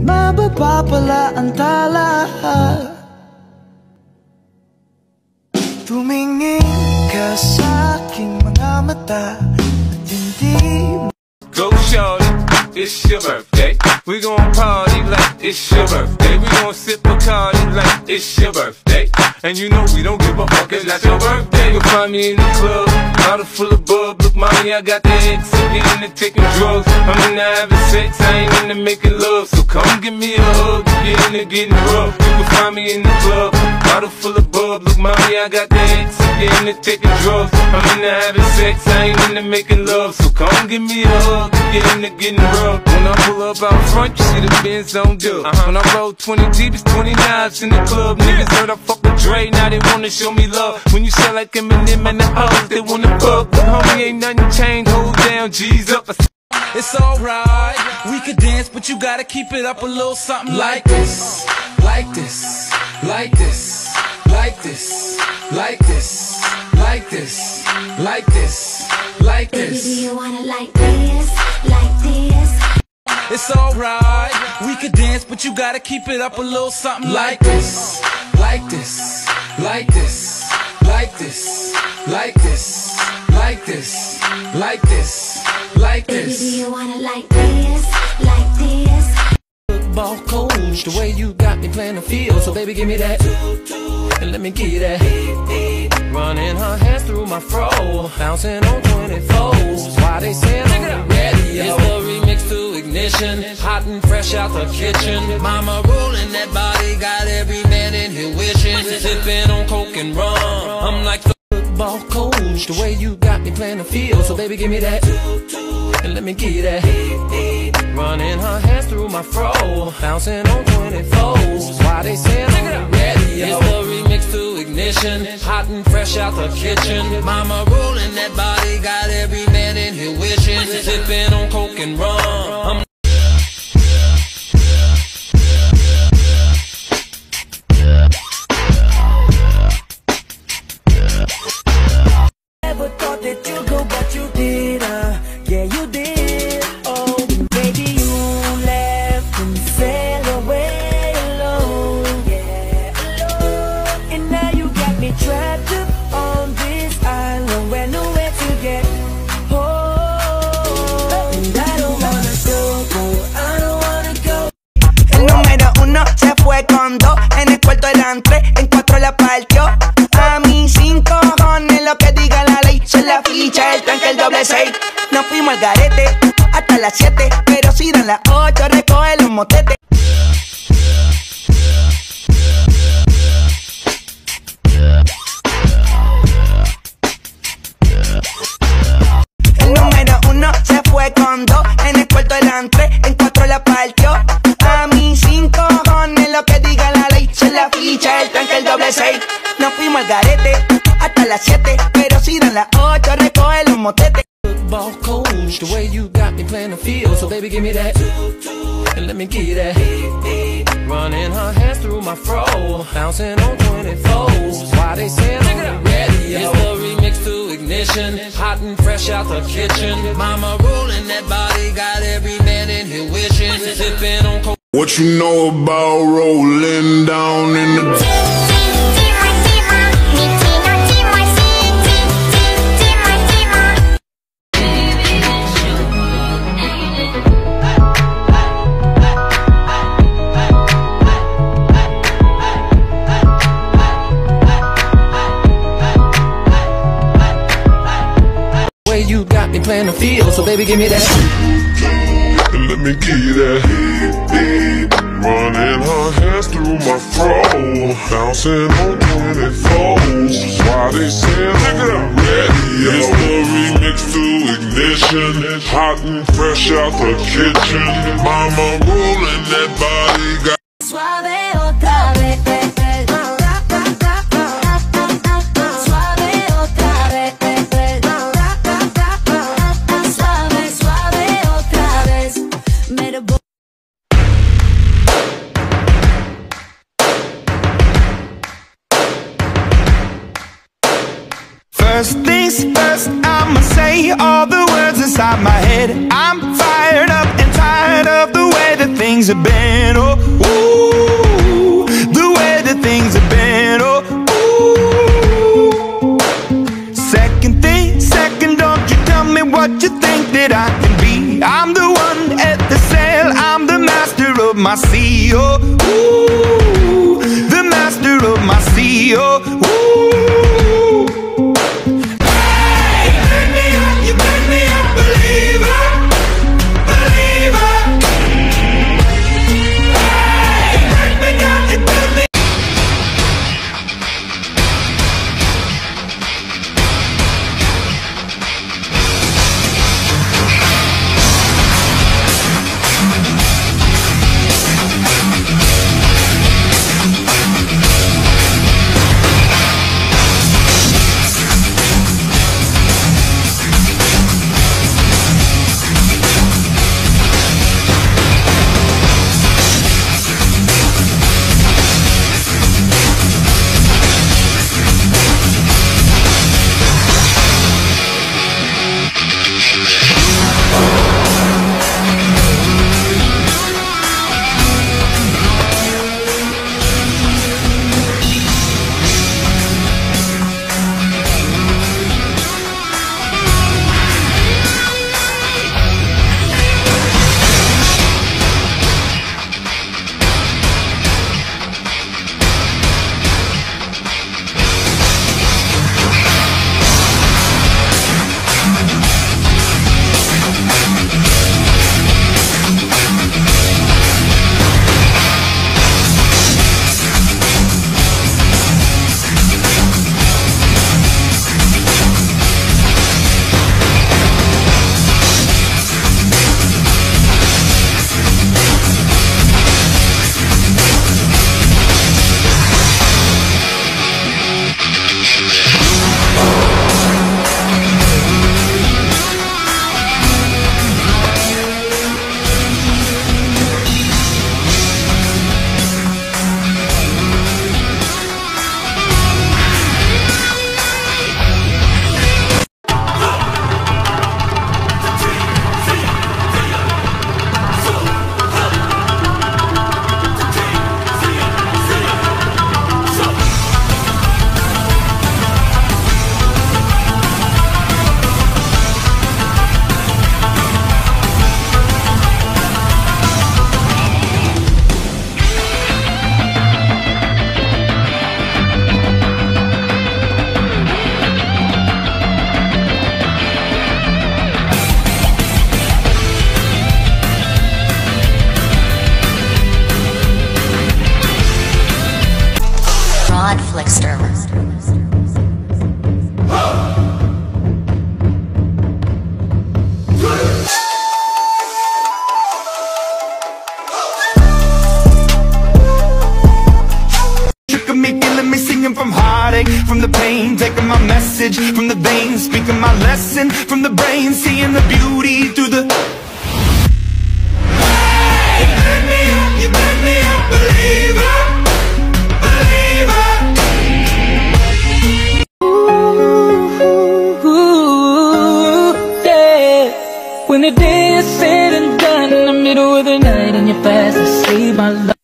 mababa pala ang tala. Tumingin ka sa aking mga mata at hindi mo. Go shorty, it's your birthday. We gon' party like it's your birthday. We gon' sip Bacardi like it's your birthday. And you know we don't give a fuck, it's not your birthday. You'll find me in the club, bottle full of bub. Look mommy, I got the X, I'm getting into taking drugs. I'm into having sex, I ain't into making love. So come give me a hug, if you're into getting rough. You can find me in the club, bottle full of bub. Look mommy, I got the X, I'm getting into taking drugs. I'm into having sex, I ain't into making love. So come give me a hug, if you're into getting rough. When I pull up out front, you see the Benz on dub. When I roll 20 deep, it's 29s in the club. Niggas heard I fuck with Dre, now they wanna show me love. When you sell like Eminem and the hoes, they wanna fuck. But homie, ain't nothing changed, hold down, G's up. It's alright, we could dance, but you gotta keep it up a little something like this. Like this, like this, like this, like this, like this, like this, like this. Baby, do you wanna like this, like this? It's alright, we could dance, but you gotta keep it up a little something like this. Like this, like this, like this, like this, like this, like this, like this. Baby, do you wanna like this, like this? Football coach, the way you got me playing the field. So baby, give me that, and let me give you that. Running her hands through my fro, bouncing on 24s. Why they say I'm ready? It's the remix to Ignition, hot and fresh out the kitchen. Mama rolling that body, got every man in here wishing. Sipping on coke and rum, I'm like the football coach, the way you got me playing the field. So baby, give me that, and let me give you that. Running her hands through my fro, bouncing on 24s. Why they say I'm ready? It's the remix to Ignition, hot and fresh out the kitchen. Mama rolling that body, got every man in here wishing. Sipping on coke and rum. Never thought that you'd go, but you did, yeah you did. Oh, baby, you left and sailed away alone, yeah, alone. And now you got me trapped up on this island where nowhere to get home. And I don't wanna go, I don't wanna go. El número uno se fue con dos, en el cuarto eran tres, en cuatro la partió. A mí 5 cojones lo que diga la ley. Son la ficha, el tranque, el doble 6. Nos fuimos al garete hasta las 7, pero si dan las 8 recoge los motetes. El número uno se fue con 2, en el cuarto eran 3, en 4 la partió. A mí 5 cojones lo que diga la ley. Son la ficha, el tranque, el doble 6. Nos fuimos al garete hasta las 7, pero si dan las 8 recoge los motetes. Football coach, the way you got me playing the field. So baby, give me that, and let me give you that. Running her hands through my fro, bouncing on 24s. Why they say I'm ready? It's the remix to Ignition, hot and fresh out the kitchen. Mama rolling that body, got every man in here wishing. Sipping on coke. What you know about rolling down in the way you got me playing the field. So baby, give me that, and let me give you that. Running her hands through my fro, bouncing on 24s. Why they say I'm ready? It's the remix to Ignition, hot and fresh out the kitchen. Mama rolling that body, got Suave otra vez. Suave otra vez. Suave, suave otra vez. First things first, I'ma say all the words inside my head. I'm fired up and tired of the way that things things have been, oh, ooh, the way that things have been, oh, ooh. Second, don't you tell me what you think that I can be. I'm the one at the sail, I'm the master of my sea, oh, ooh, the master of my sea, oh, ooh. Flickster. From heartache, from the pain, taking my message from the veins, speaking my lesson from the brain, seeing the beauty through the. Hey, you made me a believer, believer. Ooh, yeah. When the day is said and done, in the middle of the night, and you're fast asleep, my love.